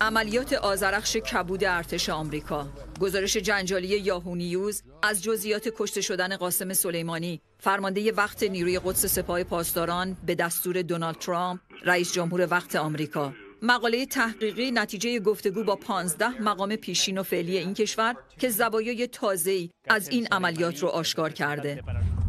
عملیات آذرخش کبود ارتش آمریکا. گزارش جنجالی یاهو نیوز از جزئیات کشته شدن قاسم سلیمانی، فرمانده وقت نیروی قدس سپاه پاسداران به دستور دونالد ترامپ، رئیس جمهور وقت آمریکا. مقاله تحقیقی نتیجه گفتگو با 15 مقام پیشین و فعلی این کشور که زوایای تازه‌ای از این عملیات رو آشکار کرده.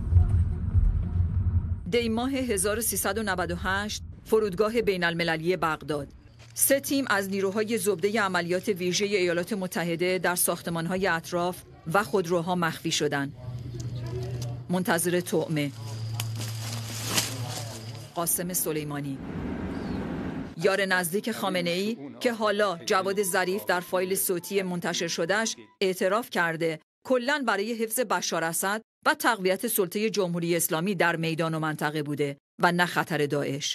دی ماه 1398 فرودگاه بین المللی بغداد. 3 تیم از نیروهای زبده عملیات ویژه ایالات متحده در ساختمان‌های اطراف و خودروها مخفی شدند. منتظر طعمه. قاسم سلیمانی، یار نزدیک خامنه‌ای که حالا جواد ظریف در فایل صوتی منتشر شدهش اعتراف کرده کلاً برای حفظ بشار اسد و تقویت سلطه جمهوری اسلامی در میدان و منطقه بوده و نه خطر داعش.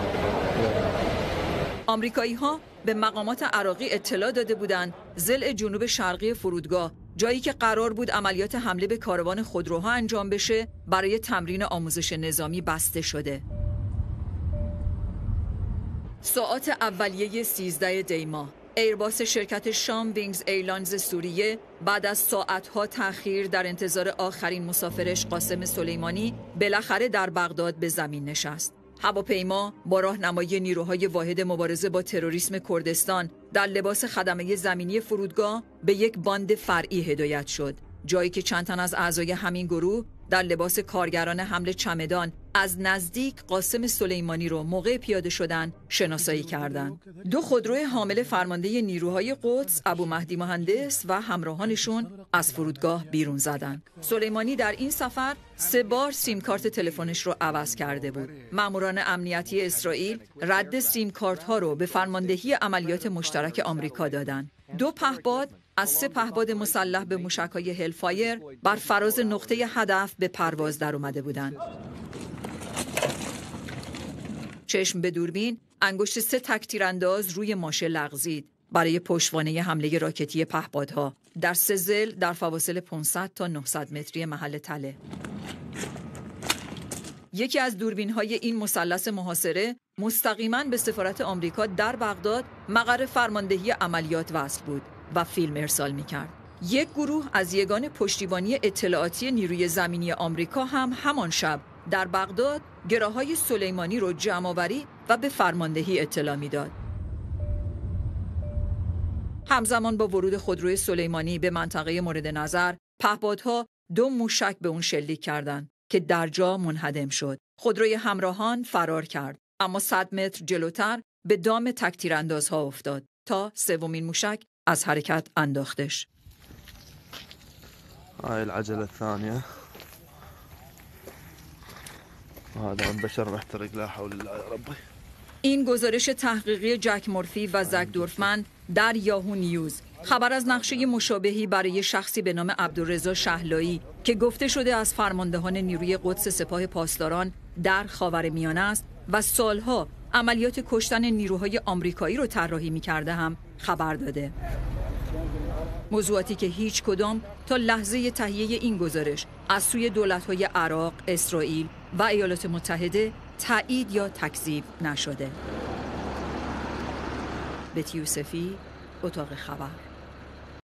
آمریکایی‌ها به مقامات عراقی اطلاع داده بودند ضلع جنوب شرقی فرودگاه، جایی که قرار بود عملیات حمله به کاروان خودروها انجام بشه، برای تمرین آموزش نظامی بسته شده. ساعات اولیه 13 دی ماه، ایرباس شرکت شام وینگز ایرلاینز سوریه بعد از ساعتها تأخیر در انتظار آخرین مسافرش قاسم سلیمانی بالاخره در بغداد به زمین نشست. هواپیما با راهنمایی نیروهای واحد مبارزه با تروریسم کردستان در لباس خدمه زمینی فرودگاه به یک باند فرعی هدایت شد، جایی که چند تن از اعضای همین گروه در لباس کارگران حمل چمدان از نزدیک قاسم سلیمانی رو موقع پیاده شدن شناسایی کردند. 2 خودرو حامل فرمانده نیروهای قدس ابو مهدی مهندس و همراهانشون از فرودگاه بیرون زدند. سلیمانی در این سفر 3 بار سیم کارت تلفنش رو عوض کرده بود. ماموران امنیتی اسرائیل رد سیم کارت ها رو به فرماندهی عملیات مشترک آمریکا دادند. 2 پهپاد از 3 پهپاد مسلح به موشک‌های هلفایر بر فراز نقطه هدف به پرواز در اومده بودند. چشم به دوربین، انگشت 3 تک‌تیرانداز روی ماشه لغزید برای پشتوانه حمله راکتی پهپادها در 3 ضلع در فواصل 500 تا 900 متری محل تله. یکی از دوربین‌های این مثلث محاصره مستقیماً به سفارت آمریکا در بغداد مقر فرماندهی عملیات وصل بود و فیلم ارسال می‌کرد. یک گروه از یگان پشتیبانی اطلاعاتی نیروی زمینی آمریکا هم همان شب در بغداد گراهای سلیمانی رو جمع‌آوری و به فرماندهی اطلاع می‌داد. همزمان با ورود خودروی سلیمانی به منطقه مورد نظر، پهپادها 2 موشک به اون شلیک کردند که در جا منهدم شد. خودروی همراهان فرار کرد، اما 100 متر جلوتر به دام تک‌تیراندازها افتاد تا 3مین موشک از حرکت انداختش. هاي العجلة الثانية وهذا البشر محترق لا حول الله يا ربي. این گزارش تحقیقی جک مورفی و زک دورفمن در یاهو نیوز. خبر از نقشه مشابهی برای شخصی به نام عبدالرضا شهلایی که گفته شده از فرماندهان نیروی قدس سپاه پاسداران در خاورمیانه است و سالها عملیات کشتن نیروهای آمریکایی رو طراحی می‌کرده هم خبر داده. موضوعاتی که هیچ کدام تا لحظه تهیه این گزارش از سوی دولت‌های عراق، اسرائیل و ایالات متحده تایید یا تکذیب نشده. بتی یوسفی، اتاق خبر.